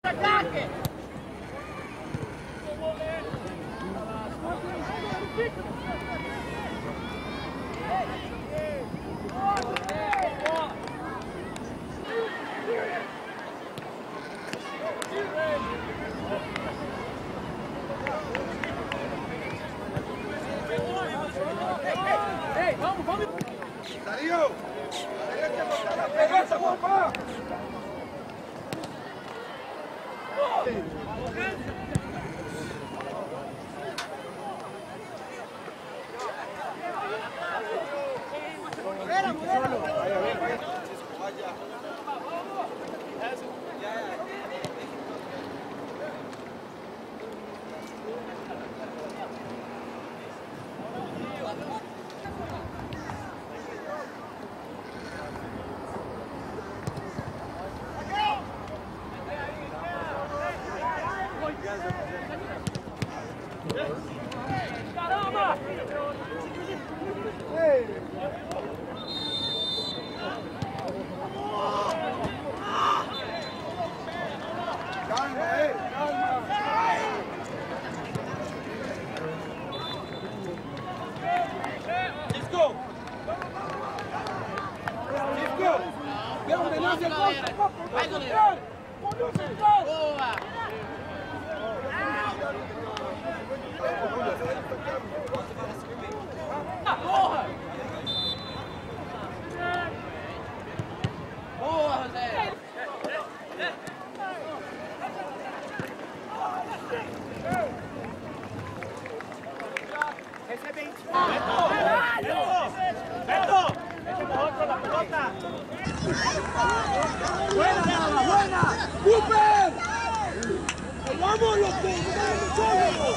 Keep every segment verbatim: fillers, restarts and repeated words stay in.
Ataque! Ei, vamos, vamos! Darío! Darío, que botar la pegaza, papá! Caramba! Calma, eh, calma! Disco! Disco! Vem um delícia, vai, goleiro! Boa! Porra! Boa, José! Recebe aí! Beto! Beto! Beto! La pelota! ¡Buena, buena! ¡Cooper! ¡Vamos, loco! ¡Vamos,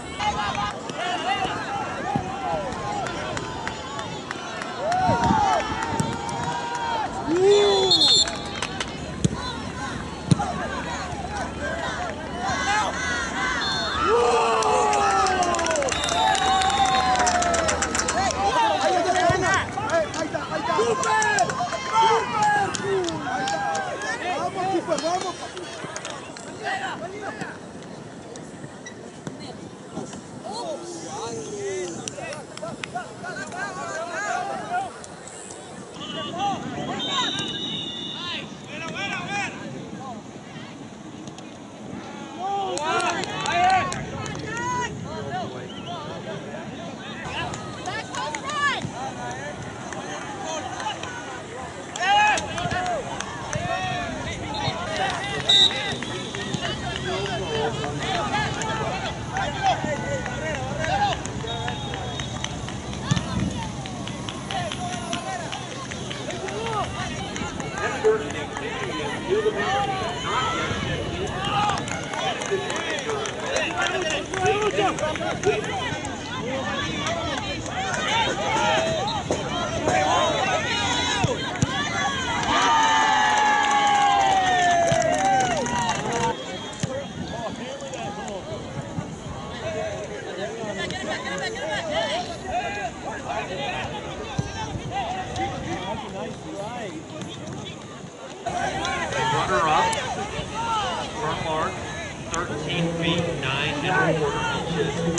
Runner-up, front mark, thirteen feet, nine and a quarter inches.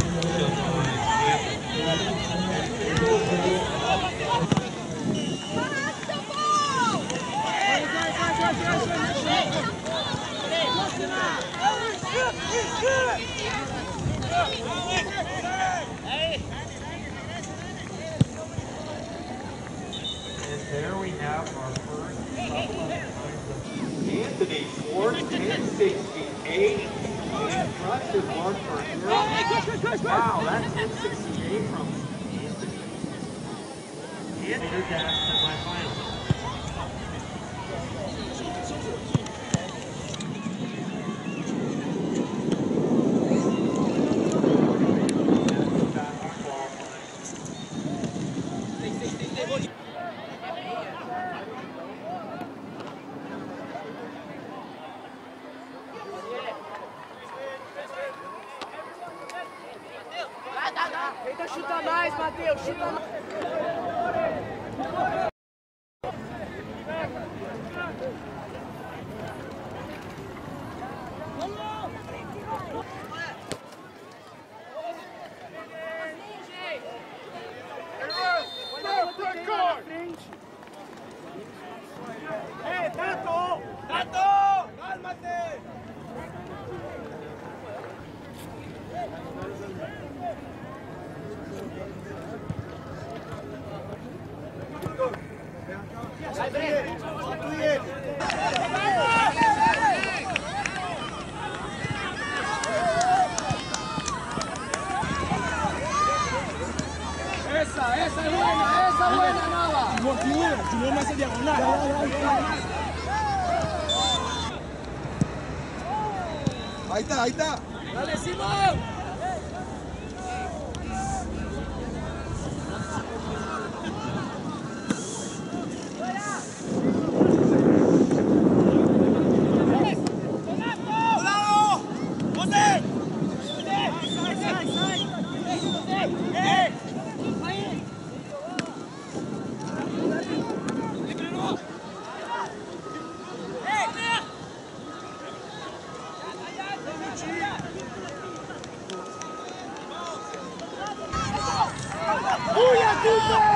And there we have our first Anthony Ford, ten sixty-eight. Impressive mark for him. Wow, that's ten sixty-eight from Anthony. Anthony down semifinals. Tenta chutar mais, Matheus, chuta mais. Esa, esa es buena, esa es buena, Nava. Si no me hace diagonal. Ahí está, ahí está. Dale, Simón. ¡Uy, Goalkeeper!